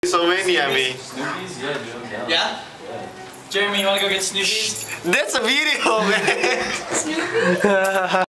So many, I mean. Snoopy's? Yeah, dude. Yeah? Jeremy, you wanna go get Snoopy's? That's a video, man. Snoopy?